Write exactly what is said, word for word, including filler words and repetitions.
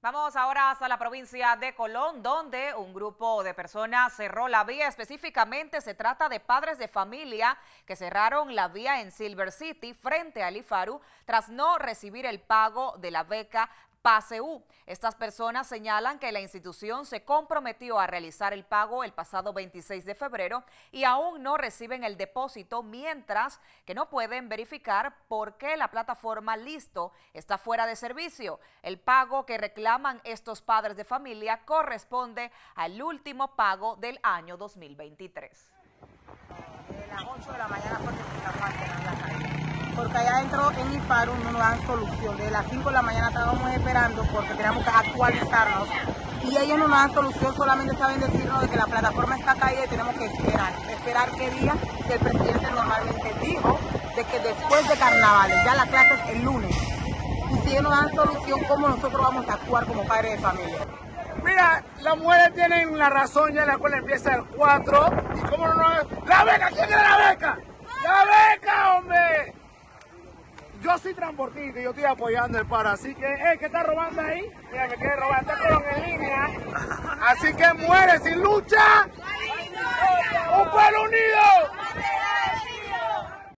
Vamos ahora hasta la provincia de Colón, donde un grupo de personas cerró la vía. Específicamente se trata de padres de familia que cerraron la vía en Silver City frente al IFARU tras no recibir el pago de la beca PASEU. Estas personas señalan que la institución se comprometió a realizar el pago el pasado veintiséis de febrero y aún no reciben el depósito, mientras que no pueden verificar por qué la plataforma Listo está fuera de servicio. El pago que reclaman estos padres de familia corresponde al último pago del año dos mil veintitrés. De las ocho de la mañana fue que empezamos a cerrar la calle, porque allá adentro en IFARU no nos dan solución. Desde las cinco de la mañana estábamos esperando porque teníamos que actualizarnos y ellos no nos dan solución, solamente saben decirnos de que la plataforma está caída y tenemos que esperar. ¿Esperar qué día? Si el presidente normalmente dijo de que después de carnavales, ya la clase es el lunes. Y si ellos no dan solución, ¿cómo nosotros vamos a actuar como padres de familia? Mira, las mujeres tienen la razón, ya la escuela empieza el cuatro. ¿Y cómo no nos... ¡La beca! ¿Quién quiere la beca? ¡La beca, hombre! Yo soy transportista y yo estoy apoyando el paro, así que, eh, ¿qué está robando ahí? Mira, me quiere robar, está Colón en línea. Así que muere sin lucha. ¡Un pueblo unido!